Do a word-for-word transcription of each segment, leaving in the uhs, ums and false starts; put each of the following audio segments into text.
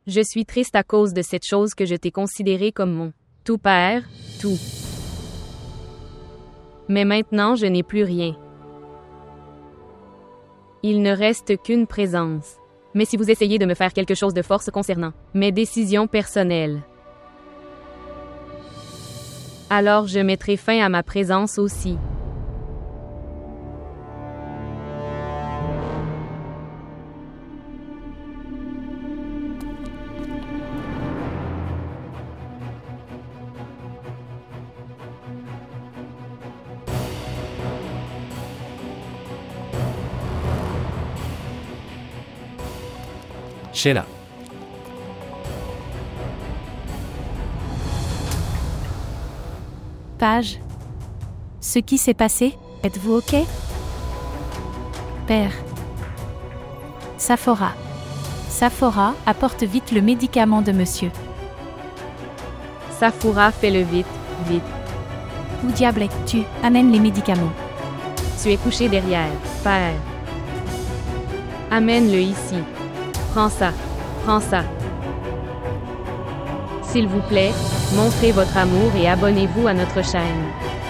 Je suis triste à cause de cette chose que je t'ai considérée comme mon tout père, tout. Mais maintenant je n'ai plus rien. Il ne reste qu'une présence. Mais si vous essayez de me faire quelque chose de force concernant mes décisions personnelles, alors je mettrai fin à ma présence aussi. Sheila. Page. Ce qui s'est passé, êtes-vous OK? Père. Saphora. Saphora, apporte vite le médicament de monsieur. Saphora, fais-le vite, vite. Où diable es-tu? Amène les médicaments. Tu es couché derrière, père. Amène-le ici. Prends ça, prends ça. S'il vous plaît, montrez votre amour et abonnez-vous à notre chaîne.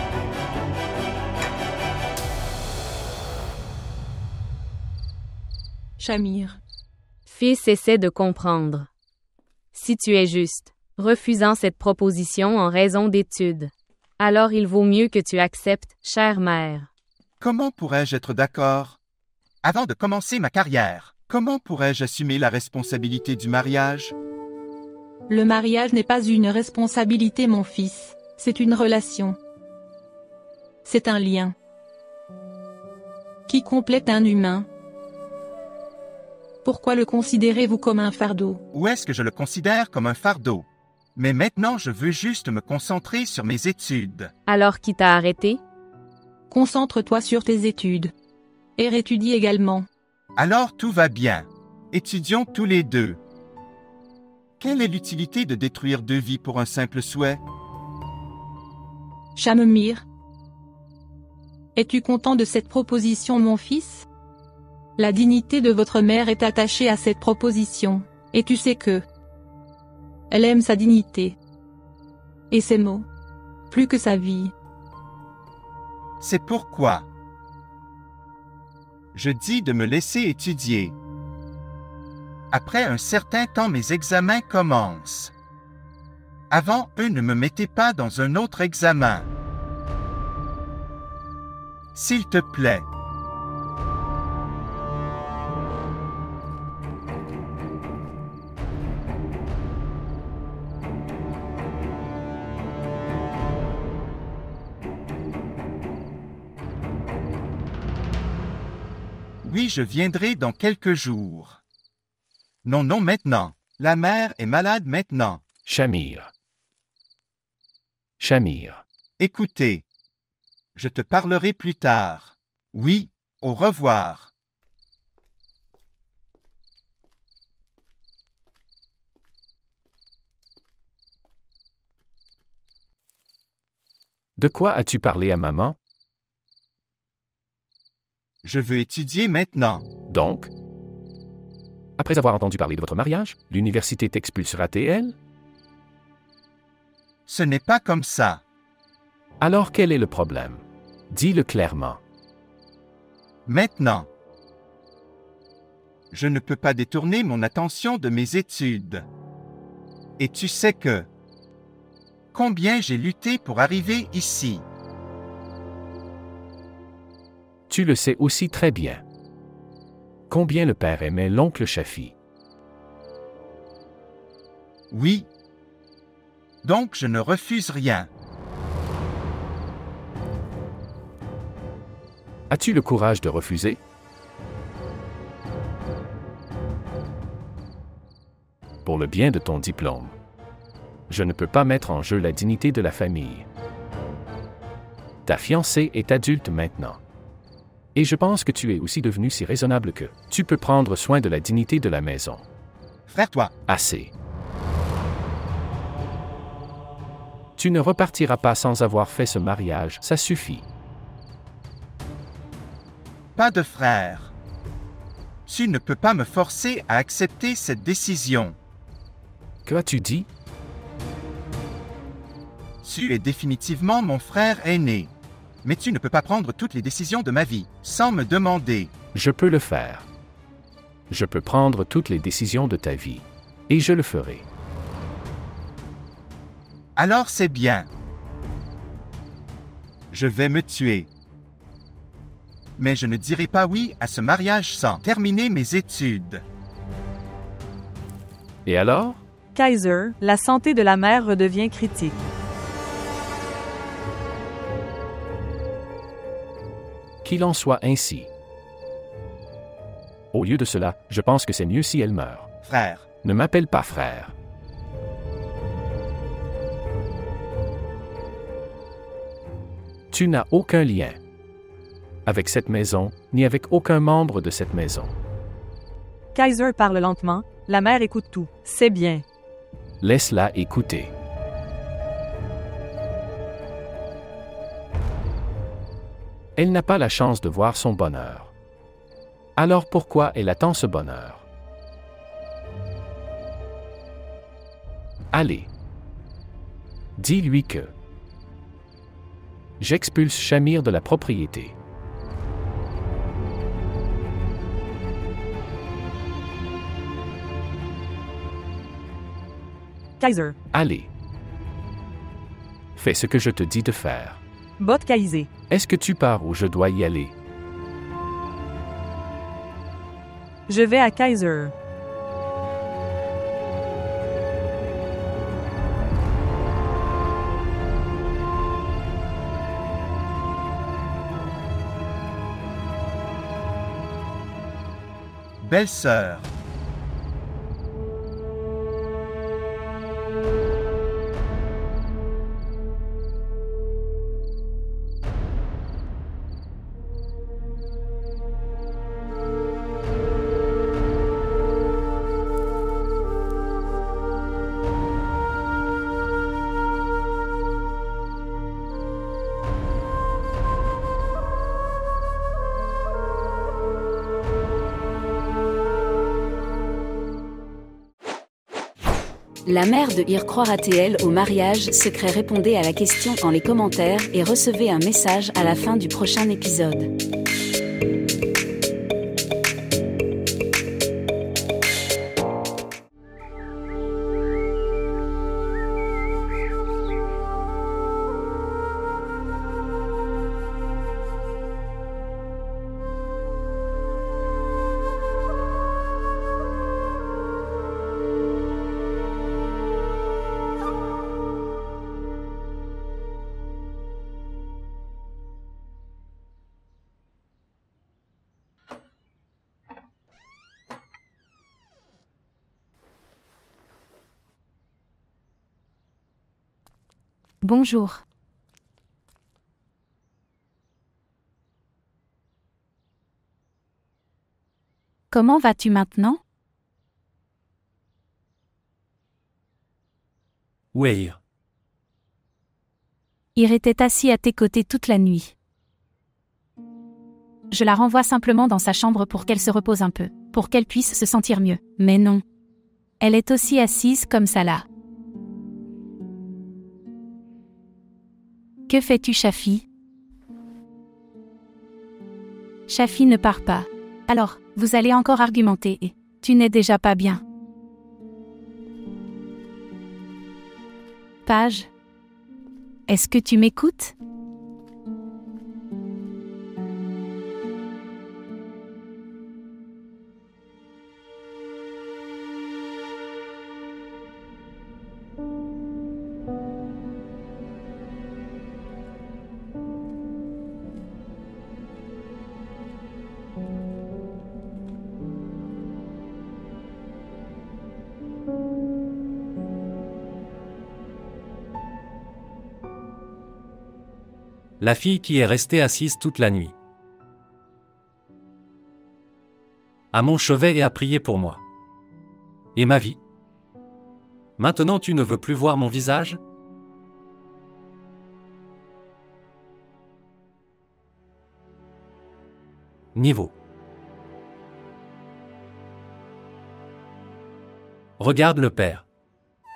Shamir. Fils essaie de comprendre. Si tu es juste, refusant cette proposition en raison d'études, alors il vaut mieux que tu acceptes, chère mère. Comment pourrais-je être d'accord? Avant de commencer ma carrière, comment pourrais-je assumer la responsabilité du mariage? Le mariage n'est pas une responsabilité, mon fils, c'est une relation. C'est un lien qui complète un humain. Pourquoi le considérez-vous comme un fardeau? Ou est-ce que je le considère comme un fardeau? Mais maintenant je veux juste me concentrer sur mes études. Alors qui t'a arrêté? Concentre-toi sur tes études. Et réétudie également. Alors tout va bien. Étudions tous les deux. Quelle est l'utilité de détruire deux vies pour un simple souhait? Shamir. Es-tu content de cette proposition, mon fils? La dignité de votre mère est attachée à cette proposition, et tu sais que elle aime sa dignité et ses mots, plus que sa vie. C'est pourquoi je dis de me laisser étudier. Après un certain temps, mes examens commencent. Avant, eux ne me mettaient pas dans un autre examen. S'il te plaît. Oui, je viendrai dans quelques jours. Non, non, maintenant. La mère est malade maintenant. Shamir. Shamir. Écoutez. Je te parlerai plus tard. Oui, au revoir. De quoi as-tu parlé à maman? Je veux étudier maintenant. Donc? Après avoir entendu parler de votre mariage, l'université t'expulsera-t-elle, elle? Ce n'est pas comme ça. Alors quel est le problème? Dis-le clairement. Maintenant. Je ne peux pas détourner mon attention de mes études. Et tu sais que... Combien j'ai lutté pour arriver ici. Tu le sais aussi très bien. Combien le père aimait l'oncle Shafi. Oui. Donc je ne refuse rien. As-tu le courage de refuser? Pour le bien de ton diplôme. Je ne peux pas mettre en jeu la dignité de la famille. Ta fiancée est adulte maintenant. Et je pense que tu es aussi devenu si raisonnable que tu peux prendre soin de la dignité de la maison. Frère, toi. Assez. Tu ne repartiras pas sans avoir fait ce mariage, ça suffit. Pas de frère. Tu ne peux pas me forcer à accepter cette décision. Que as-tu dit? Tu es définitivement mon frère aîné. Mais tu ne peux pas prendre toutes les décisions de ma vie, sans me demander. Je peux le faire. Je peux prendre toutes les décisions de ta vie. Et je le ferai. Alors c'est bien. Je vais me tuer. Mais je ne dirai pas oui à ce mariage sans terminer mes études. Et alors? Kaiser, la santé de la mère redevient critique. Qu'il en soit ainsi. Au lieu de cela, je pense que c'est mieux si elle meurt. Frère. Ne m'appelle pas frère. Tu n'as aucun lien avec cette maison, ni avec aucun membre de cette maison. Kaiser parle lentement, la mère écoute tout. C'est bien. Laisse-la écouter. Elle n'a pas la chance de voir son bonheur. Alors pourquoi elle attend ce bonheur? Allez. Dis-lui que j'expulse Shamir de la propriété. Kaiser. Allez. Fais ce que je te dis de faire. Bot Kaiser. Est-ce que tu pars ou je dois y aller? Je vais à Kaiser. Belle-sœur. La mère de Ir croira-t-elle au mariage secret? Répondez à la question dans les commentaires et recevez un message à la fin du prochain épisode. Bonjour. Comment vas-tu maintenant? Où est Ir? Ir était assis à tes côtés toute la nuit. Je la renvoie simplement dans sa chambre pour qu'elle se repose un peu, pour qu'elle puisse se sentir mieux. Mais non. Elle est aussi assise comme ça là. Que fais-tu, Shafi? Shafi ne part pas. Alors, vous allez encore argumenter et tu n'es déjà pas bien. Page. Est-ce que tu m'écoutes? La fille qui est restée assise toute la nuit. À mon chevet et a prié pour moi. Et ma vie? Maintenant tu ne veux plus voir mon visage? Niveau. Regarde le père.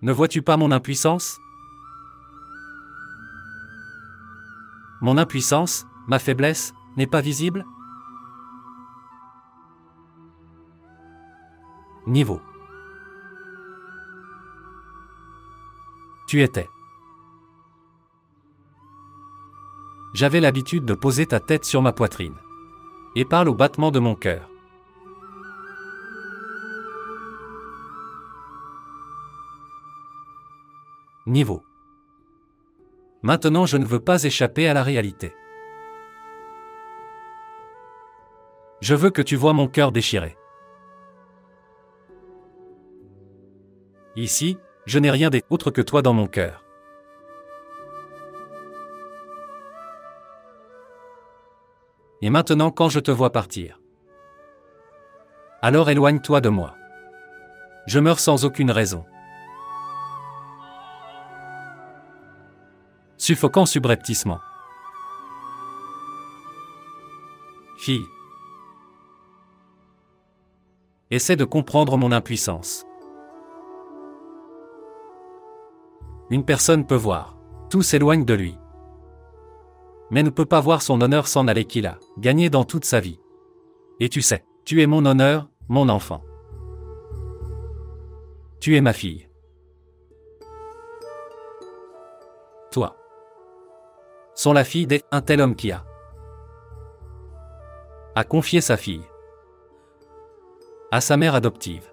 Ne vois-tu pas mon impuissance? Mon impuissance, ma faiblesse, n'est pas visible? Niveau. Tu étais. J'avais l'habitude de poser ta tête sur ma poitrine. Et parle au battement de mon cœur. Niveau. Maintenant je ne veux pas échapper à la réalité. Je veux que tu vois mon cœur déchiré. Ici, je n'ai rien d'autre que toi dans mon cœur. Et maintenant quand je te vois partir, alors éloigne-toi de moi. Je meurs sans aucune raison. Suffocant subrepticement. Fille. Essaie de comprendre mon impuissance. Une personne peut voir. Tout s'éloigne de lui. Mais ne peut pas voir son honneur s'en aller qu'il a gagné dans toute sa vie. Et tu sais, tu es mon honneur, mon enfant. Tu es ma fille. Toi. Sont la fille d'un tel homme qui a a confié sa fille à sa mère adoptive.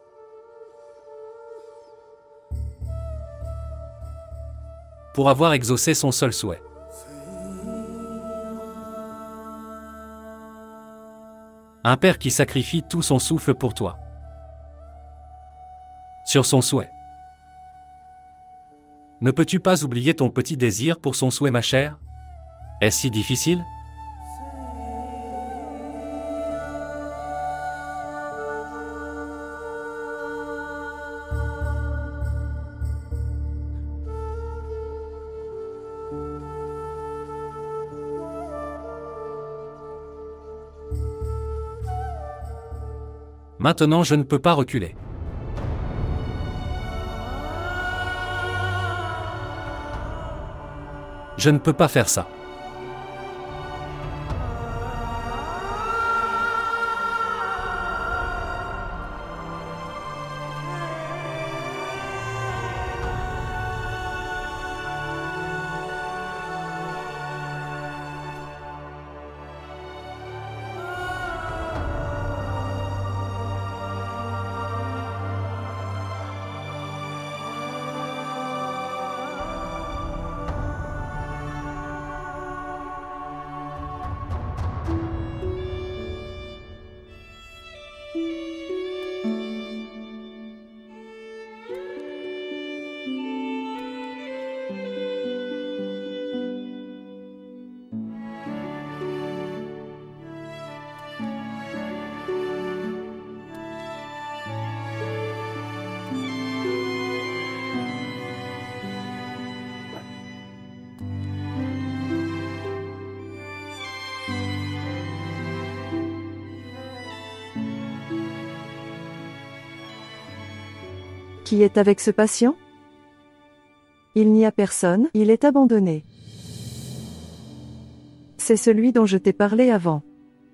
Pour avoir exaucé son seul souhait. Un père qui sacrifie tout son souffle pour toi. Sur son souhait. Ne peux-tu pas oublier ton petit désir pour son souhait, ma chère? Est-ce si difficile? Maintenant je ne peux pas reculer. Je ne peux pas faire ça. Qui est avec ce patient? Il n'y a personne, il est abandonné. C'est celui dont je t'ai parlé avant.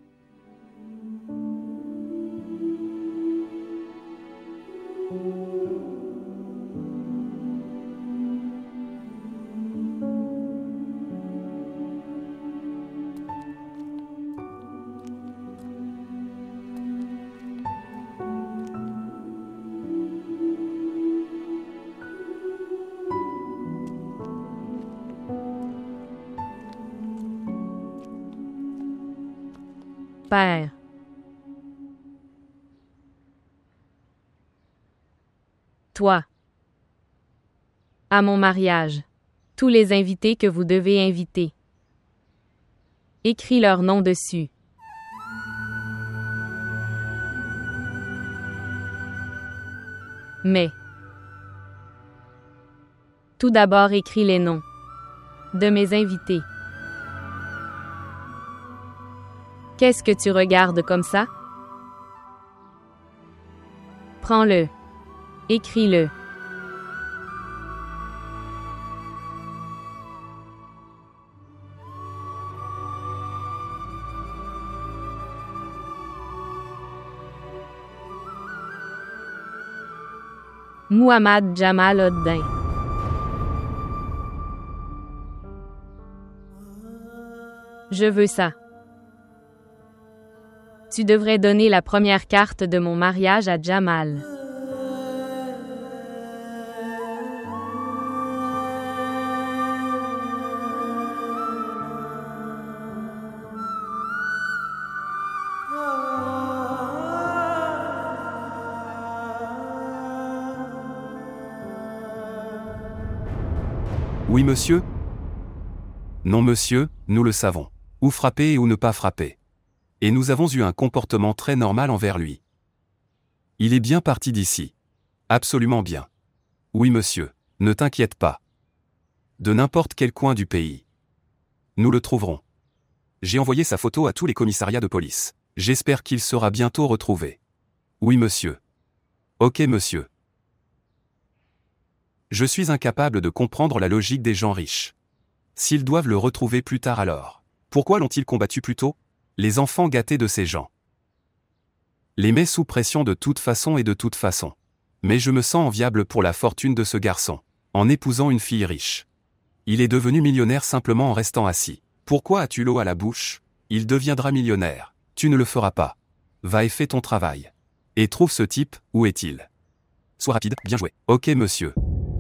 Père. Toi. À mon mariage. Tous les invités que vous devez inviter. Écris leur nom dessus. Mais. Tout d'abord écris les noms de mes invités. Qu'est-ce que tu regardes comme ça? Prends-le. Écris-le. Muhammad Jamal Oddin. Je veux ça. Tu devrais donner la première carte de mon mariage à Jamal. Oui, monsieur? Non, monsieur, nous le savons. Ou frapper ou ne pas frapper. Et nous avons eu un comportement très normal envers lui. Il est bien parti d'ici. Absolument bien. Oui, monsieur, ne t'inquiète pas. De n'importe quel coin du pays. Nous le trouverons. J'ai envoyé sa photo à tous les commissariats de police. J'espère qu'il sera bientôt retrouvé. Oui, monsieur. Ok, monsieur. Je suis incapable de comprendre la logique des gens riches. S'ils doivent le retrouver plus tard alors, pourquoi l'ont-ils combattu plus tôt? Les enfants gâtés de ces gens. Les met sous pression de toute façon et de toute façon. Mais je me sens enviable pour la fortune de ce garçon, en épousant une fille riche. Il est devenu millionnaire simplement en restant assis. Pourquoi as-tu l'eau à la bouche? Il deviendra millionnaire. Tu ne le feras pas. Va et fais ton travail. Et trouve ce type, où est-il? Sois rapide, bien joué. Ok, monsieur.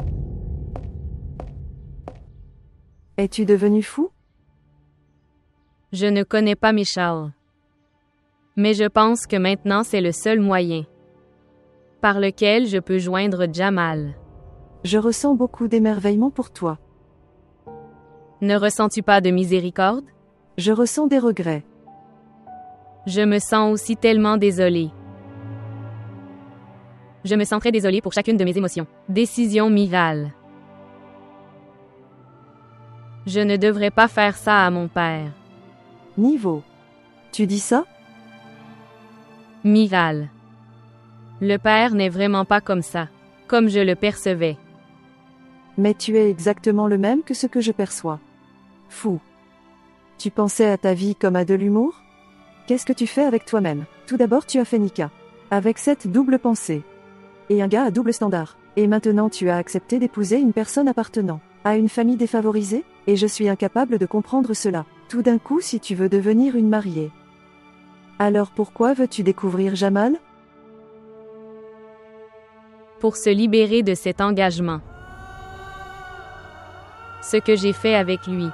Es-tu devenu fou? Je ne connais pas Michal. Mais je pense que maintenant c'est le seul moyen par lequel je peux joindre Jamal. Je ressens beaucoup d'émerveillement pour toi. Ne ressens-tu pas de miséricorde? Je ressens des regrets. Je me sens aussi tellement désolée. Je me sens très désolée pour chacune de mes émotions. Décision Miral. Je ne devrais pas faire ça à mon père. Niveau. Tu dis ça? Miral. Le père n'est vraiment pas comme ça, comme je le percevais. Mais tu es exactement le même que ce que je perçois. Fou. Tu pensais à ta vie comme à de l'humour? Qu'est-ce que tu fais avec toi-même? Tout d'abord tu as fait Nika. Avec cette double pensée. Et un gars à double standard. Et maintenant tu as accepté d'épouser une personne appartenant à une famille défavorisée? Et je suis incapable de comprendre cela. Tout d'un coup si tu veux devenir une mariée. Alors pourquoi veux-tu découvrir Jamal? Pour se libérer de cet engagement. Ce que j'ai fait avec lui.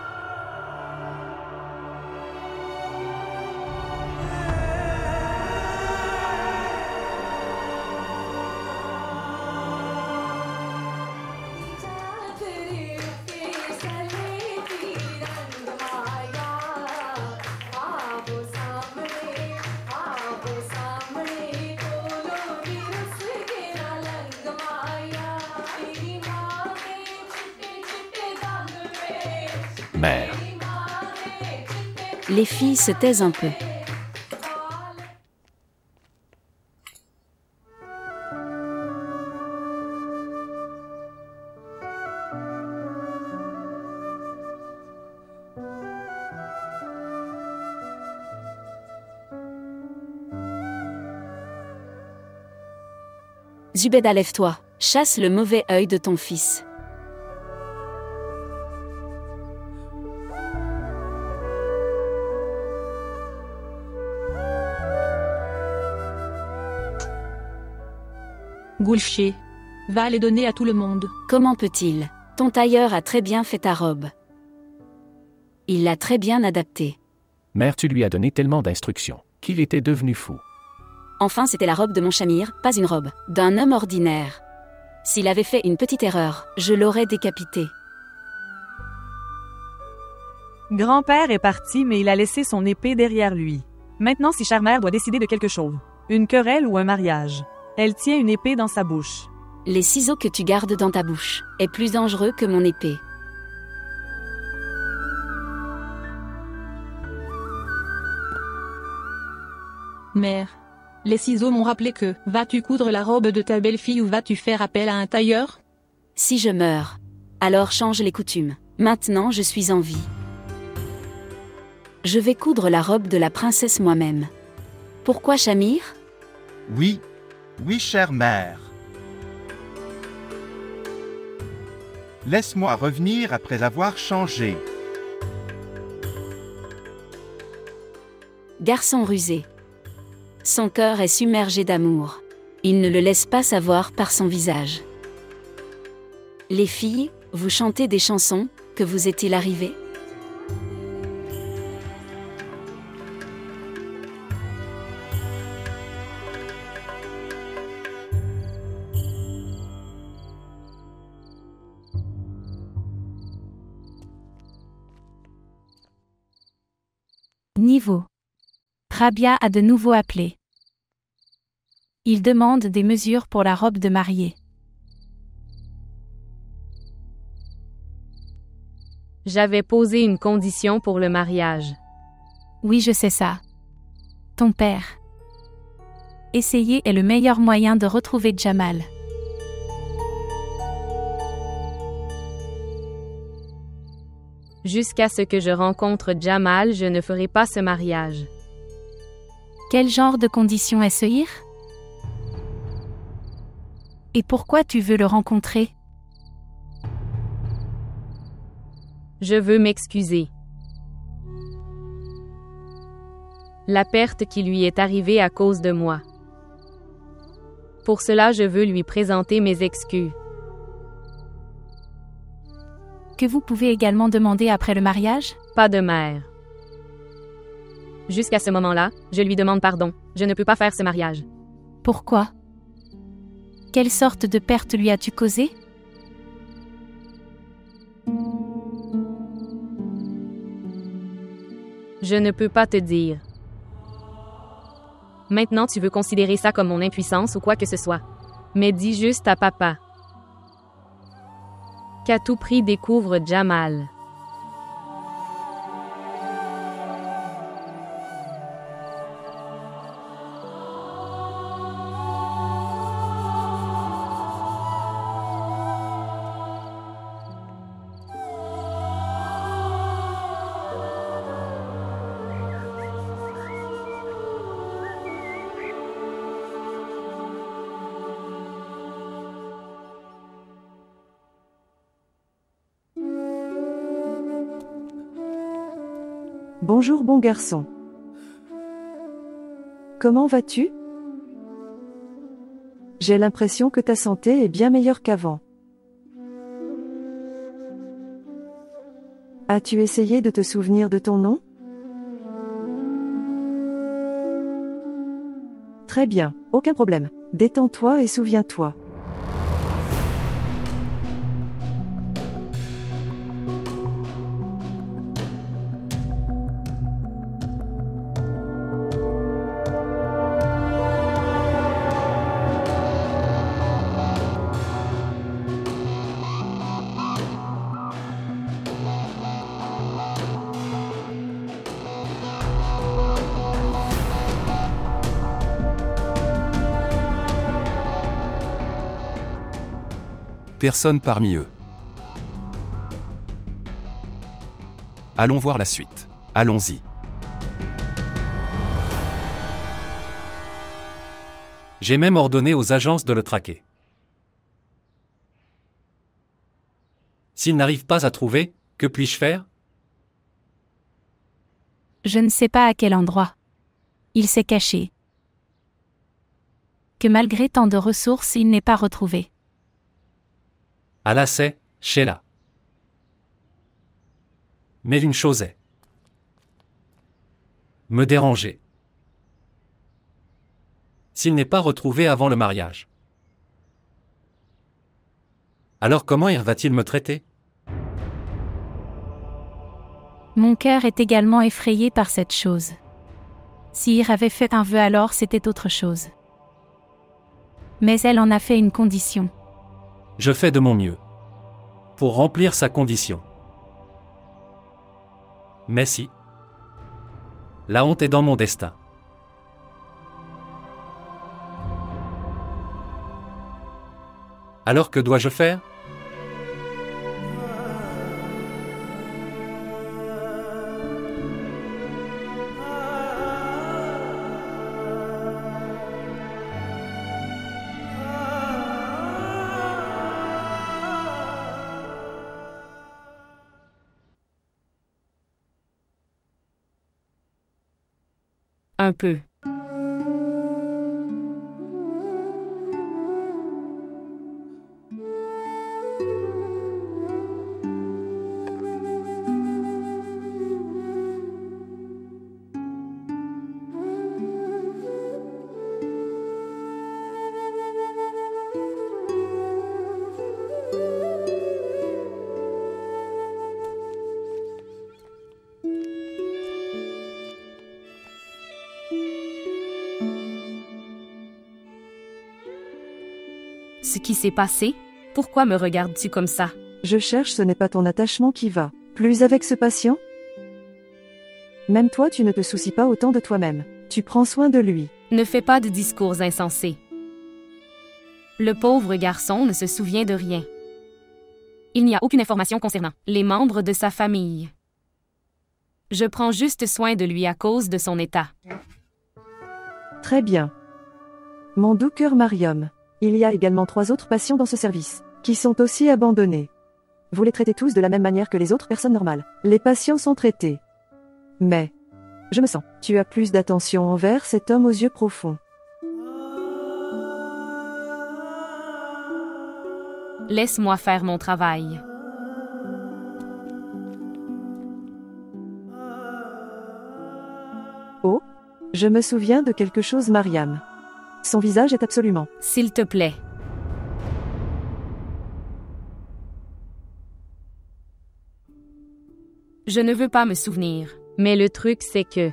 Mère. Les filles se taisent un peu. Zubeda, lève-toi, chasse le mauvais œil de ton fils. Goulché. Va les donner à tout le monde. Comment peut-il? Ton tailleur a très bien fait ta robe. Il l'a très bien adaptée. Mère, tu lui as donné tellement d'instructions qu'il était devenu fou. Enfin, c'était la robe de mon Shamir, pas une robe d'un homme ordinaire. S'il avait fait une petite erreur, je l'aurais décapité. Grand-père est parti, mais il a laissé son épée derrière lui. Maintenant, si chère-mère doit décider de quelque chose, une querelle ou un mariage, elle tient une épée dans sa bouche. Les ciseaux que tu gardes dans ta bouche est plus dangereux que mon épée. Mère. Les ciseaux m'ont rappelé que, vas-tu coudre la robe de ta belle-fille ou vas-tu faire appel à un tailleur? Si je meurs, alors change les coutumes. Maintenant je suis en vie. Je vais coudre la robe de la princesse moi-même. Pourquoi Shamir? Oui, oui, chère mère. Laisse-moi revenir après avoir changé. Garçon rusé. Son cœur est submergé d'amour. Il ne le laisse pas savoir par son visage. Les filles, vous chantez des chansons, que vous est-il arrivé ? Niveau. Rabia a de nouveau appelé. Il demande des mesures pour la robe de mariée. J'avais posé une condition pour le mariage. Oui, je sais ça. Ton père. Essayer est le meilleur moyen de retrouver Jamal. Jusqu'à ce que je rencontre Jamal, je ne ferai pas ce mariage. Quel genre de condition est ce ir ? Et pourquoi tu veux le rencontrer ? Je veux m'excuser. La perte qui lui est arrivée à cause de moi. Pour cela, je veux lui présenter mes excuses. Que vous pouvez également demander après le mariage ? Pas de mère. Jusqu'à ce moment-là, je lui demande pardon. Je ne peux pas faire ce mariage. Pourquoi ? Quelle sorte de perte lui as-tu causée ? Je ne peux pas te dire. Maintenant, tu veux considérer ça comme mon impuissance ou quoi que ce soit. Mais dis juste à papa qu'à tout prix découvre Jamal. Bonjour bon garçon. Comment vas-tu ? J'ai l'impression que ta santé est bien meilleure qu'avant. As-tu essayé de te souvenir de ton nom ? Très bien, aucun problème. Détends-toi et souviens-toi. Personne parmi eux. Allons voir la suite. Allons-y. J'ai même ordonné aux agences de le traquer. S'ils n'arrivent pas à trouver, que puis-je faire ? Je ne sais pas à quel endroit. Il s'est caché. Que malgré tant de ressources, il n'est pas retrouvé. Allah sait, Sheila. Mais une chose est me déranger. S'il n'est pas retrouvé avant le mariage, alors comment Ir va-t-il me traiter ? Mon cœur est également effrayé par cette chose. Si Ir avait fait un vœu, alors c'était autre chose. Mais elle en a fait une condition. Je fais de mon mieux pour remplir sa condition. Mais si la honte est dans mon destin, alors que dois-je faire ? Un peu. Ce qui s'est passé? Pourquoi me regardes-tu comme ça? Je cherche, ce n'est pas ton attachement qui va plus avec ce patient? Même toi, tu ne te soucies pas autant de toi-même. Tu prends soin de lui. Ne fais pas de discours insensés. Le pauvre garçon ne se souvient de rien. Il n'y a aucune information concernant les membres de sa famille. Je prends juste soin de lui à cause de son état. Très bien. Mon doux cœur Mariam. Il y a également trois autres patients dans ce service, qui sont aussi abandonnés. Vous les traitez tous de la même manière que les autres personnes normales. Les patients sont traités. Mais, je me sens, tu as plus d'attention envers cet homme aux yeux profonds. Laisse-moi faire mon travail. Oh, je me souviens de quelque chose, Mariam. Son visage est absolument... S'il te plaît. Je ne veux pas me souvenir. Mais le truc, c'est que...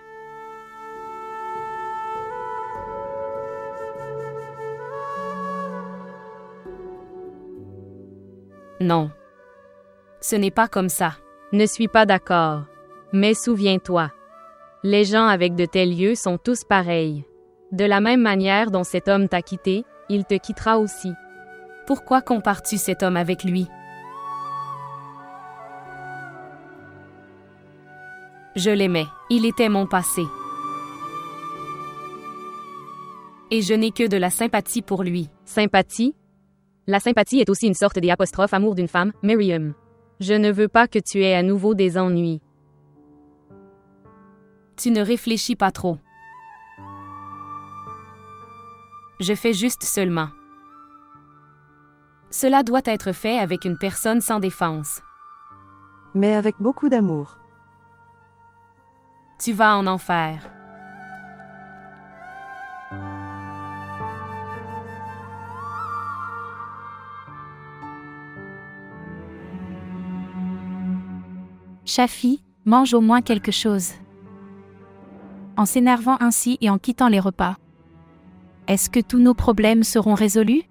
Non. Ce n'est pas comme ça. Ne suis pas d'accord. Mais souviens-toi. Les gens avec de tels yeux sont tous pareils. De la même manière dont cet homme t'a quitté, il te quittera aussi. Pourquoi compares-tu cet homme avec lui? Je l'aimais. Il était mon passé. Et je n'ai que de la sympathie pour lui. Sympathie? La sympathie est aussi une sorte d'apostrophe amour d'une femme, Miriam. Je ne veux pas que tu aies à nouveau des ennuis. Tu ne réfléchis pas trop. Je fais juste seulement. Cela doit être fait avec une personne sans défense. Mais avec beaucoup d'amour. Tu vas en enfer. Shafi, mange au moins quelque chose. En s'énervant ainsi et en quittant les repas. Est-ce que tous nos problèmes seront résolus?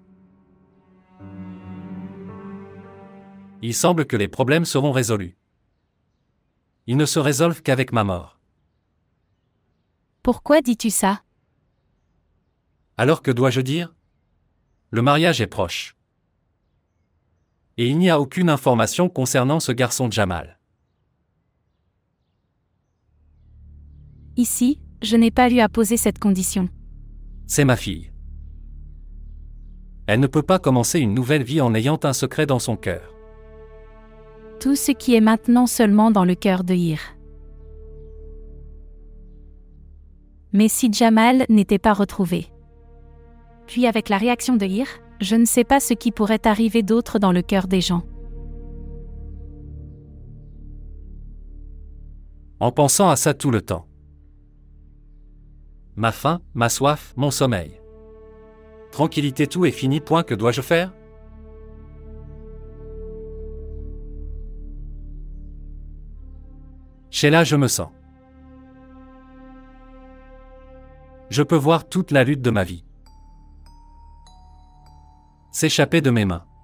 Il semble que les problèmes seront résolus. Ils ne se résolvent qu'avec ma mort. Pourquoi dis-tu ça? Alors que dois-je dire? Le mariage est proche. Et il n'y a aucune information concernant ce garçon Jamal. Ici, je n'ai pas eu à poser cette condition. C'est ma fille. Elle ne peut pas commencer une nouvelle vie en ayant un secret dans son cœur. Tout ce qui est maintenant seulement dans le cœur de Hir. Mais si Jamal n'était pas retrouvé. Puis avec la réaction de Hir, je ne sais pas ce qui pourrait arriver d'autre dans le cœur des gens. En pensant à ça tout le temps. Ma faim, ma soif, mon sommeil. Tranquillité, tout est fini, point, que dois-je faire? Sheila, je me sens. Je peux voir toute la lutte de ma vie s'échapper de mes mains.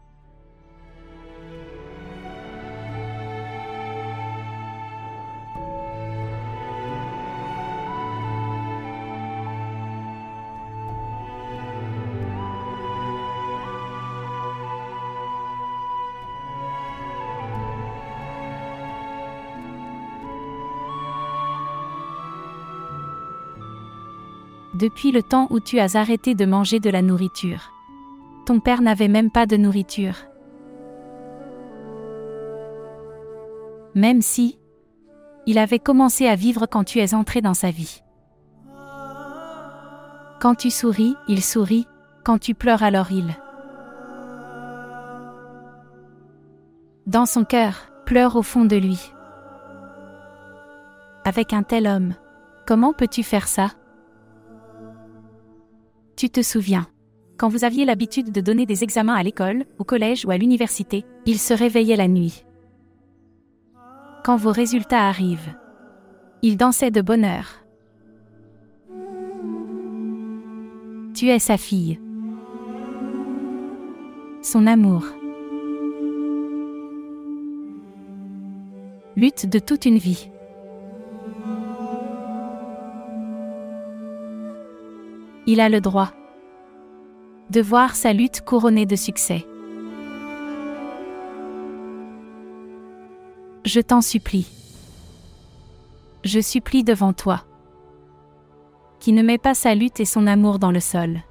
Depuis le temps où tu as arrêté de manger de la nourriture. Ton père n'avait même pas de nourriture. Même si, il avait commencé à vivre quand tu es entré dans sa vie. Quand tu souris, il sourit, quand tu pleures alors il. Dans son cœur, pleure au fond de lui. Avec un tel homme, comment peux-tu faire ça? Tu te souviens. Quand vous aviez l'habitude de donner des examens à l'école, au collège ou à l'université, il se réveillait la nuit. Quand vos résultats arrivent, il dansait de bonheur. Tu es sa fille. Son amour. Lutte de toute une vie. Il a le droit de voir sa lutte couronnée de succès. Je t'en supplie. Je supplie devant toi, qui ne met pas sa lutte et son amour dans le sol.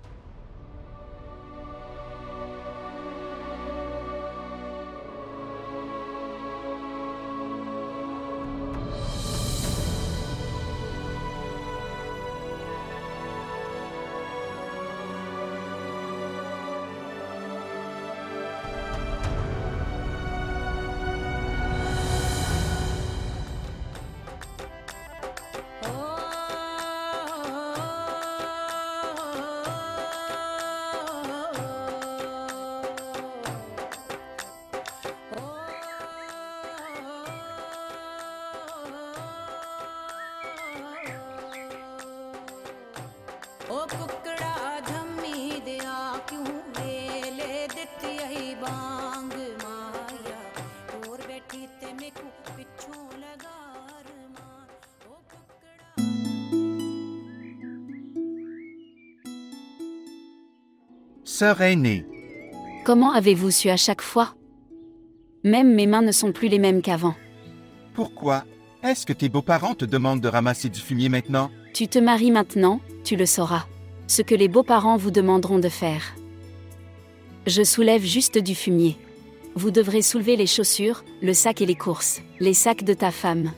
Sœur aînée. Comment avez-vous su à chaque fois? Même mes mains ne sont plus les mêmes qu'avant. Pourquoi? Est-ce que tes beaux-parents te demandent de ramasser du fumier maintenant? Tu te maries maintenant, tu le sauras. Ce que les beaux-parents vous demanderont de faire. Je soulève juste du fumier. Vous devrez soulever les chaussures, le sac et les courses, les sacs de ta femme.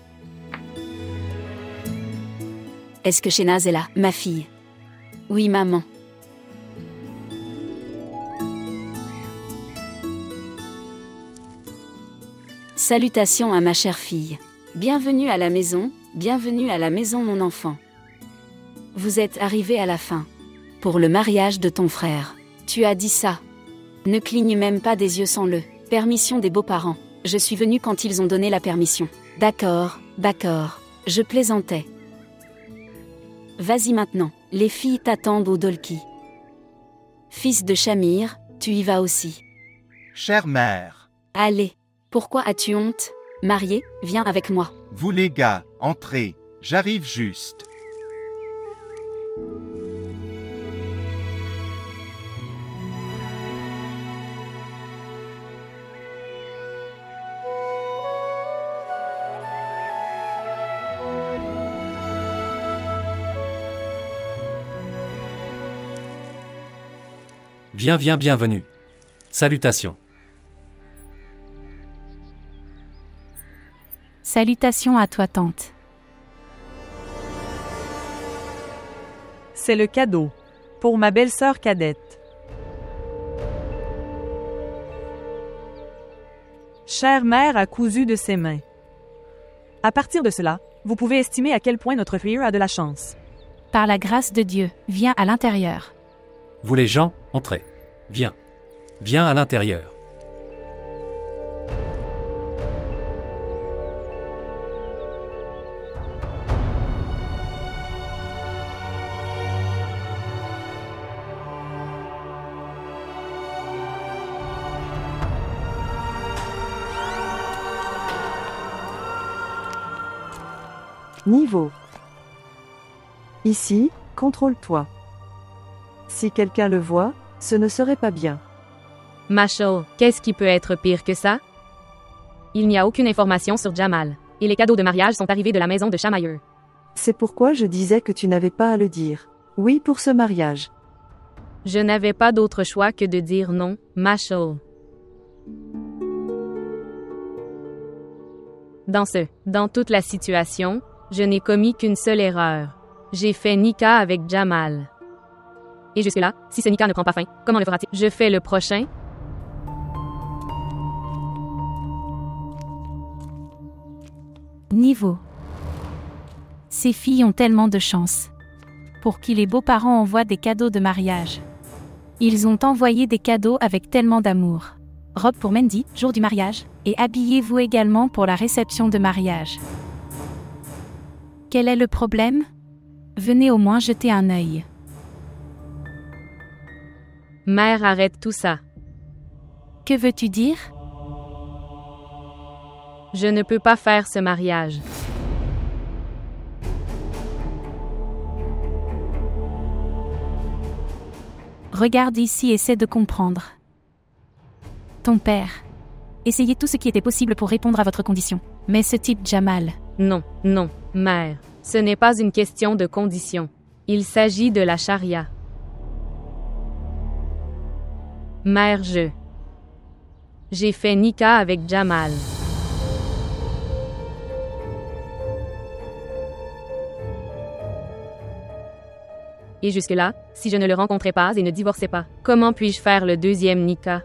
Est-ce que Shénaz est là, ma fille? Oui, maman. Salutations à ma chère fille. Bienvenue à la maison, bienvenue à la maison mon enfant. Vous êtes arrivé à la fin. Pour le mariage de ton frère. Tu as dit ça. Ne cligne même pas des yeux sans le. Permission des beaux-parents. Je suis venue quand ils ont donné la permission. D'accord, d'accord. Je plaisantais. Vas-y maintenant. Les filles t'attendent au Dolki. Fils de Shamir, tu y vas aussi. Chère mère. Allez. Pourquoi as-tu honte? Marié, viens avec moi. Vous les gars, entrez. J'arrive juste. Viens, viens, bienvenue. Salutations. Salutations à toi, tante. C'est le cadeau. Pour ma belle-sœur cadette. Chère mère a cousu de ses mains. À partir de cela, vous pouvez estimer à quel point notre fille a de la chance. Par la grâce de Dieu, viens à l'intérieur. Vous les gens, entrez. Viens. Viens à l'intérieur. Niveau. Ici, contrôle-toi. Si quelqu'un le voit, ce ne serait pas bien. Machel, qu'est-ce qui peut être pire que ça? Il n'y a aucune information sur Jamal. Et les cadeaux de mariage sont arrivés de la maison de Chamailleux. C'est pourquoi je disais que tu n'avais pas à le dire. Oui pour ce mariage. Je n'avais pas d'autre choix que de dire non, Machel. Dans ce, dans toute la situation, je n'ai commis qu'une seule erreur. J'ai fait Nika avec Jamal. Et jusque-là, si ce Nika ne prend pas fin, comment le fera-t-il? Je fais le prochain. Niveau. Ces filles ont tellement de chance. Pour qui les beaux-parents envoient des cadeaux de mariage. Ils ont envoyé des cadeaux avec tellement d'amour. Robe pour Mandy, jour du mariage, et habillez-vous également pour la réception de mariage. Quel est le problème? Venez au moins jeter un œil. Mère, arrête tout ça. Que veux-tu dire? Je ne peux pas faire ce mariage. Regarde ici, essaie de comprendre. Ton père. Essayez tout ce qui était possible pour répondre à votre condition. Mais ce type Jamal. Non, non, mère. Ce n'est pas une question de condition. Il s'agit de la charia. Mère, je... J'ai fait Nika avec Jamal. Et jusque-là, si je ne le rencontrais pas et ne divorçais pas, comment puis-je faire le deuxième Nika?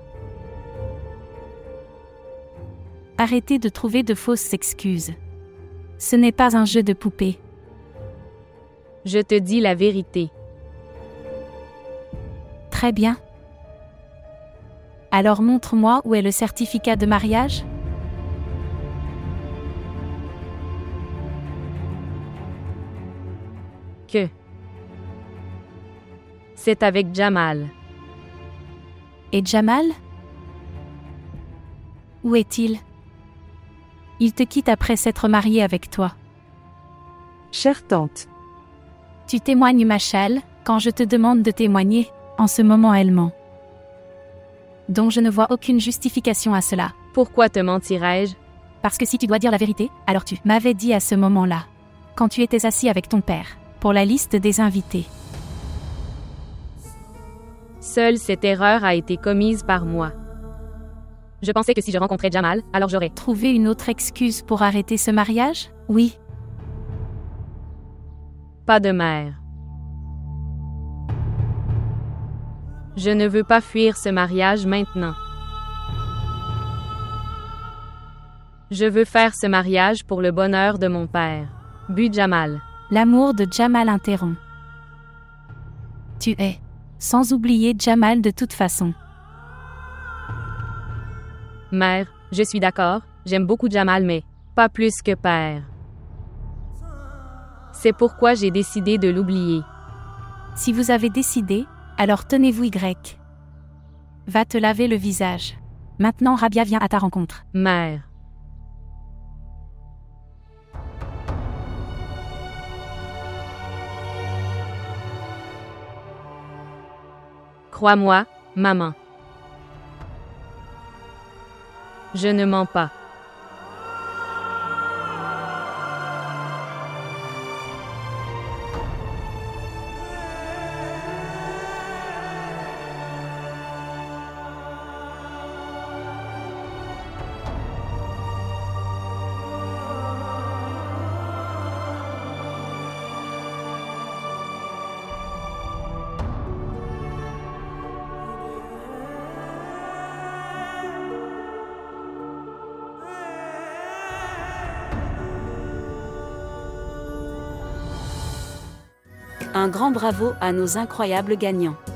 Arrêtez de trouver de fausses excuses. Ce n'est pas un jeu de poupée. Je te dis la vérité. Très bien. Alors montre-moi où est le certificat de mariage? Que? C'est avec Jamal. Et Jamal? Où est-il? Il te quitte après s'être marié avec toi. Chère tante. Tu témoignes, Machal, quand je te demande de témoigner, en ce moment elle ment. Donc je ne vois aucune justification à cela. Pourquoi te mentirais-je? Parce que si tu dois dire la vérité, alors tu m'avais dit à ce moment-là, quand tu étais assis avec ton père, pour la liste des invités. Seule cette erreur a été commise par moi. Je pensais que si je rencontrais Jamal, alors j'aurais trouvé une autre excuse pour arrêter ce mariage? Oui. Pas de mère. Je ne veux pas fuir ce mariage maintenant. Je veux faire ce mariage pour le bonheur de mon père. Bu Jamal. L'amour de Jamal interrompt. Tu es. Sans oublier Jamal de toute façon. Mère, je suis d'accord, j'aime beaucoup Jamal mais pas plus que père. C'est pourquoi j'ai décidé de l'oublier. Si vous avez décidé, alors tenez-vous Y. Va te laver le visage. Maintenant Rabia vient à ta rencontre. Mère. Crois-moi, maman. Je ne mens pas. Un grand bravo à nos incroyables gagnants.